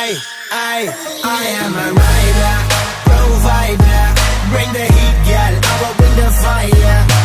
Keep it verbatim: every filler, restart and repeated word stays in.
I, I, I am a rider, provider. Bring the heat, girl, I will bring the fire.